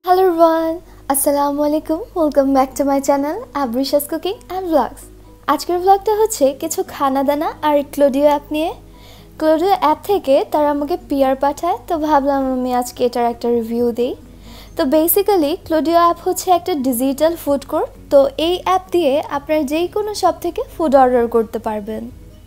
Hello everyone, Assalamualaikum. Welcome back to my channel Abrisha's Cooking and Vlogs. আজকের vlogটা হচ্ছে কিছু খানা দানা আর Kludio অ্যাপ নিয়ে। Kludio অ্যাপ থেকে তারা আমাকে পিআর পাঠায়, তো ভাবলাম আমি আজকে এটার একটা রিভিউ দেই। তো বেসিক্যালি Kludio অ্যাপ হচ্ছে একটা ডিজিটাল ফুড কোর্ট। তো এই অ্যাপ দিয়ে আপনারা যেই কোনো শপ থেকে ফুড অর্ডার করতে পারবেন।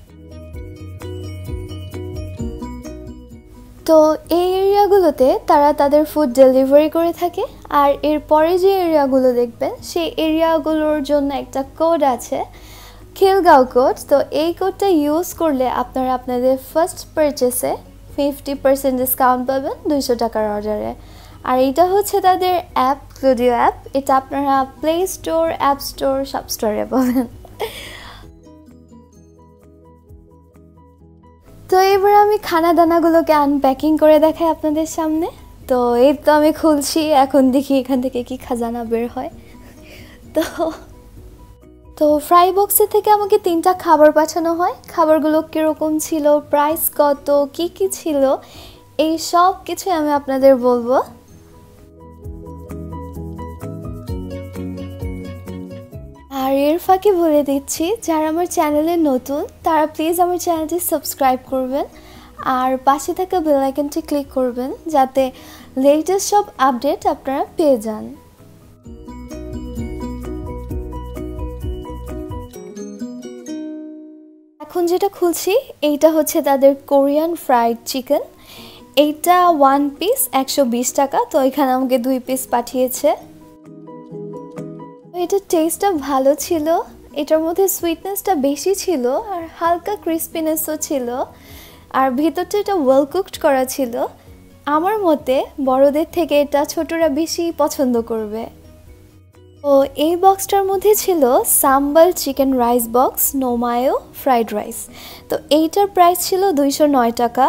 তো এই এরিয়াগুলোতে তারা তাদের ফুড ডেলিভারি করে থাকে, আর এরপরে যে এরিয়াগুলো দেখবেন সেই এরিয়াগুলোর জন্য একটা কোড আছে, খিলগাঁও কোড। তো এই কোডটা ইউজ করলে আপনারা আপনাদের ফার্স্ট পারচেসে 50% ডিসকাউন্ট পাবেন 200 টাকার অর্ডারে। আর এটা হচ্ছে তাদের অ্যাপ, Kludio অ্যাপ। এটা আপনারা প্লে স্টোর, অ্যাপ স্টোর, সব স্টোরে পাবেন। তো এবার আমি খানা দানাগুলোকে আনপ্যাকিং করে দেখাই আপনাদের সামনে। তো এই তো আমি খুলছি, এখন দেখি এখান থেকে কি খাজানা বের হয়। তো ফ্রাইবক্সের থেকে আমাকে 3টা খাবার পাঠানো হয়। খাবারগুলো কীরকম ছিল, প্রাইস কত, কি কি ছিল, এই সব কিছু আমি আপনাদের বলবো। আর এর ফাঁকে বলে দিচ্ছি, যারা আমার চ্যানেলে নতুন তারা প্লিজ আমার চ্যানেলটি সাবস্ক্রাইব করবেন আর পাশে থাকা বেল আইকনটি ক্লিক করবেন, যাতে লেটেস্ট সব আপডেট আপনারা পেয়ে যান। এখন যেটা খুলছি এইটা হচ্ছে তাদের কোরিয়ান ফ্রাইড চিকেন। এইটা 1 পিস 120 টাকা। তো এখানে আমাকে 2 পিস পাঠিয়েছে। এটার টেস্টটা ভালো ছিল, এটার মধ্যে সুইটনেসটা বেশি ছিল আর হালকা ক্রিস্পিনেসও ছিল, আর ভিতরটা এটা ওয়েল কুকড করা ছিল। আমার মতে বড়দের থেকে এটা ছোটরা বেশি পছন্দ করবে। তো এই বক্সটার মধ্যে ছিল sambal chicken rice box, no mayo, fried rice. তো এইটার প্রাইস ছিল 209 টাকা।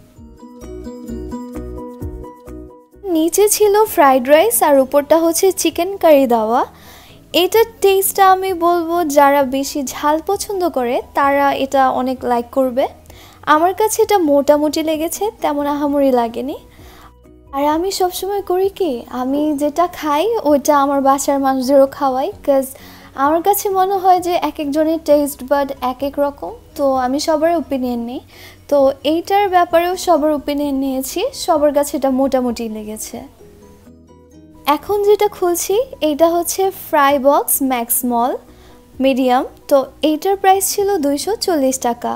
নিচে ছিল ফ্রাইড রাইস আর উপরটা হচ্ছে চিকেন কারি দেওয়া। এটার টেস্টটা আমি বলবো যারা বেশি ঝাল পছন্দ করে তারা এটা অনেক লাইক করবে। আমার কাছে এটা মোটামুটি লেগেছে, তেমন আহামরি লাগেনি। আর আমি সবসময় করি কি, আমি যেটা খাই ওইটা আমার বাসার মানুষদেরও খাওয়াই, কাজ আমার কাছে মনে হয় যে এক একজনের টেস্ট বাড এক এক রকম। তো আমি সবার ওপিনিয়ন নিই, তো এইটার ব্যাপারেও সবার ওপিনিয়ন নিয়েছি, সবার কাছে এটা মোটামুটি লেগেছে। এখন যেটা খুলছি এইটা হচ্ছে ফ্রাইবক্স ম্যাক্স স্মল মিডিয়াম। তো এইটার প্রাইস ছিল 240 টাকা।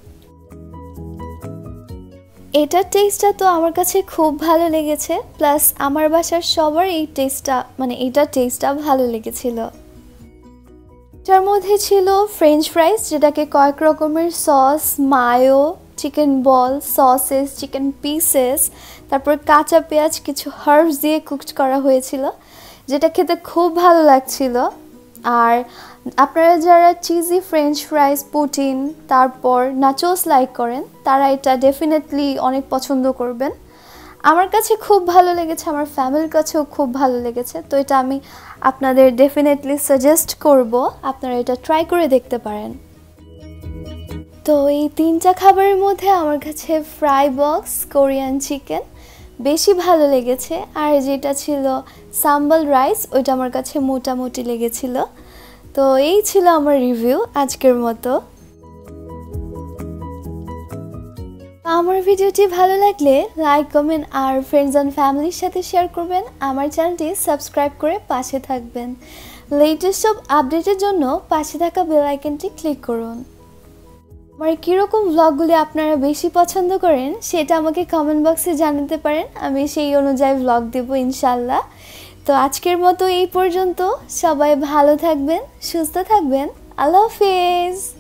এটার টেস্টটা তো আমার কাছে খুব ভালো লেগেছে, প্লাস আমার বাসার সবার এই টেস্টটা এইটার টেস্টটা ভালো লেগেছিল। এটার মধ্যে ছিল ফ্রেঞ্চ ফ্রাইস, যেটাকে কয়েক রকমের sauce, mayo, chicken ball, sausages, chicken pieces, তারপর কাঁচা পেঁয়াজ, কিছু হার্বস দিয়ে কুকড করা হয়েছিল, যেটা খেতে খুব ভালো লাগছিল। আর আপনারা যারা চিজি ফ্রেঞ্চ ফ্রাইস, পুটিন, তারপর নাচোস লাইক করেন তারা এটা ডেফিনেটলি অনেক পছন্দ করবেন। আমার কাছে খুব ভালো লেগেছে, আমার ফ্যামিলির কাছেও খুব ভালো লেগেছে। তো এটা আমি আপনাদের ডেফিনেটলি সাজেস্ট করব, আপনারা এটা ট্রাই করে দেখতে পারেন। তো এই 3টা খাবারের মধ্যে আমার কাছে ফ্রাইবক্স কোরিয়ান চিকেন বেশি ভালো লেগেছে, আর যেটা ছিল সাম্বাল রাইস ওইটা আমার কাছে মোটামুটি লেগেছিল। তো এই ছিল আমার রিভিউ আজকের মতো। আমার ভিডিওটি ভালো লাগলে লাইক, কমেন্ট আর ফ্রেন্ডস অ্যান্ড ফ্যামিলির সাথে শেয়ার করবেন। আমার চ্যানেলটি সাবস্ক্রাইব করে পাশে থাকবেন। লেটেস্ট সব আপডেটের জন্য পাশে থাকা বেল আইকনটি ক্লিক করুন। আমার কীরকম ভ্লগগুলি আপনারা বেশি পছন্দ করেন সেটা আমাকে কমেন্ট বক্সে জানাতে পারেন, আমি সেই অনুযায়ী ভ্লগ দেবো ইনশাল্লাহ। তো আজকের মতো এই পর্যন্ত, সবাই ভালো থাকবেন, সুস্থ থাকবেন, আল্লাহ হাফেজ।